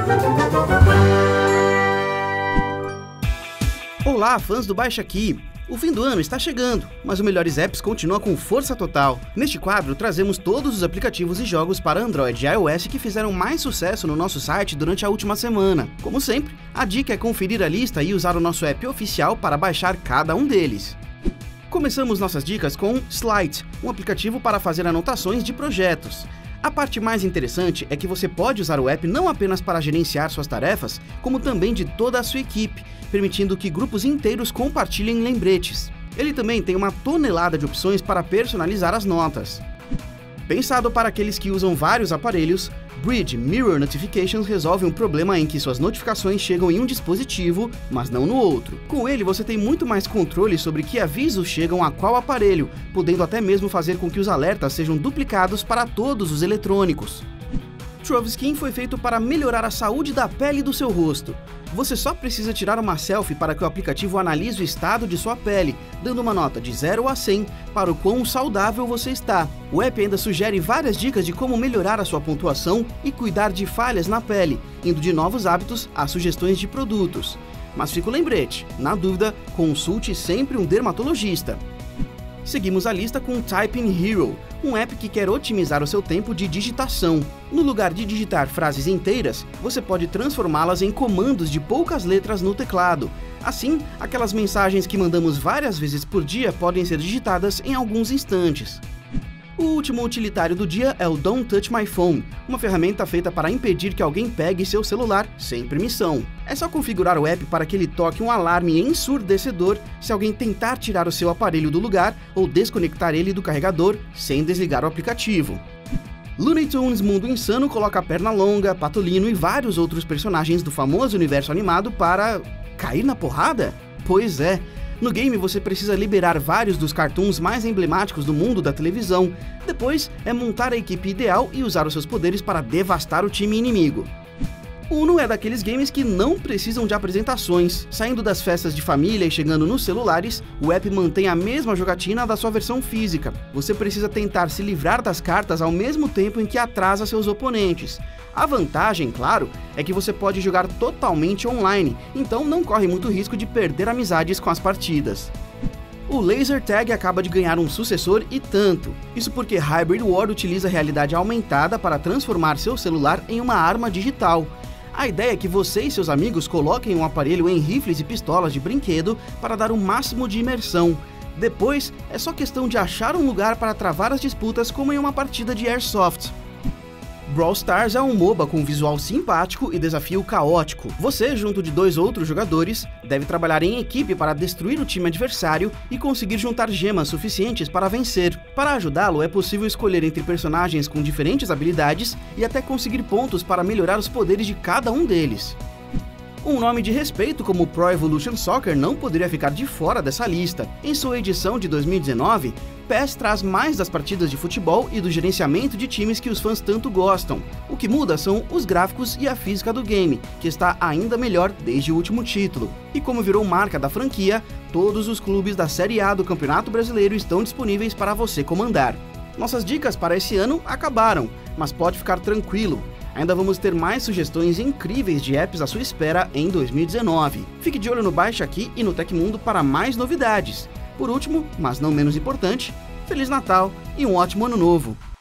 Olá, fãs do Baixa Aqui! O fim do ano está chegando, mas o Melhores Apps continua com força total. Neste quadro, trazemos todos os aplicativos e jogos para Android e iOS que fizeram mais sucesso no nosso site durante a última semana. Como sempre, a dica é conferir a lista e usar o nosso app oficial para baixar cada um deles. Começamos nossas dicas com Slide, um aplicativo para fazer anotações de projetos. A parte mais interessante é que você pode usar o app não apenas para gerenciar suas tarefas, como também de toda a sua equipe, permitindo que grupos inteiros compartilhem lembretes. Ele também tem uma tonelada de opções para personalizar as notas. Pensado para aqueles que usam vários aparelhos, Bridge Mirror Notifications resolve um problema em que suas notificações chegam em um dispositivo, mas não no outro. Com ele, você tem muito mais controle sobre que avisos chegam a qual aparelho, podendo até mesmo fazer com que os alertas sejam duplicados para todos os eletrônicos. Trove Skin foi feito para melhorar a saúde da pele do seu rosto. Você só precisa tirar uma selfie para que o aplicativo analise o estado de sua pele, dando uma nota de 0 a 100 para o quão saudável você está. O app ainda sugere várias dicas de como melhorar a sua pontuação e cuidar de falhas na pele, indo de novos hábitos a sugestões de produtos. Mas fica o lembrete, na dúvida, consulte sempre um dermatologista. Seguimos a lista com Typing Hero, um app que quer otimizar o seu tempo de digitação. No lugar de digitar frases inteiras, você pode transformá-las em comandos de poucas letras no teclado. Assim, aquelas mensagens que mandamos várias vezes por dia podem ser digitadas em alguns instantes. O último utilitário do dia é o Don't Touch My Phone, uma ferramenta feita para impedir que alguém pegue seu celular sem permissão. É só configurar o app para que ele toque um alarme ensurdecedor se alguém tentar tirar o seu aparelho do lugar ou desconectar ele do carregador sem desligar o aplicativo. Looney Tunes Mundo Insano coloca Pernalonga, Patolino e vários outros personagens do famoso universo animado para... cair na porrada? Pois é. No game você precisa liberar vários dos cartoons mais emblemáticos do mundo da televisão. Depois é montar a equipe ideal e usar os seus poderes para devastar o time inimigo. O Uno é daqueles games que não precisam de apresentações. Saindo das festas de família e chegando nos celulares, o app mantém a mesma jogatina da sua versão física. Você precisa tentar se livrar das cartas ao mesmo tempo em que atrasa seus oponentes. A vantagem, claro, é que você pode jogar totalmente online, então não corre muito risco de perder amizades com as partidas. O Laser Tag acaba de ganhar um sucessor e tanto. Isso porque Hybrid War utiliza realidade aumentada para transformar seu celular em uma arma digital. A ideia é que você e seus amigos coloquem um aparelho em rifles e pistolas de brinquedo para dar o máximo de imersão. Depois, é só questão de achar um lugar para travar as disputas como em uma partida de Airsoft. Brawl Stars é um MOBA com visual simpático e desafio caótico. Você, junto de 2 outros jogadores, deve trabalhar em equipe para destruir o time adversário e conseguir juntar gemas suficientes para vencer. Para ajudá-lo, é possível escolher entre personagens com diferentes habilidades e até conseguir pontos para melhorar os poderes de cada um deles. Um nome de respeito como Pro Evolution Soccer não poderia ficar de fora dessa lista. Em sua edição de 2019, PES traz mais das partidas de futebol e do gerenciamento de times que os fãs tanto gostam. O que muda são os gráficos e a física do game, que está ainda melhor desde o último título. E como virou marca da franquia, todos os clubes da Série A do Campeonato Brasileiro estão disponíveis para você comandar. Nossas dicas para esse ano acabaram, mas pode ficar tranquilo. Ainda vamos ter mais sugestões incríveis de apps à sua espera em 2019. Fique de olho no Baixa Aqui e no Tecmundo para mais novidades. Por último, mas não menos importante, Feliz Natal e um ótimo Ano Novo!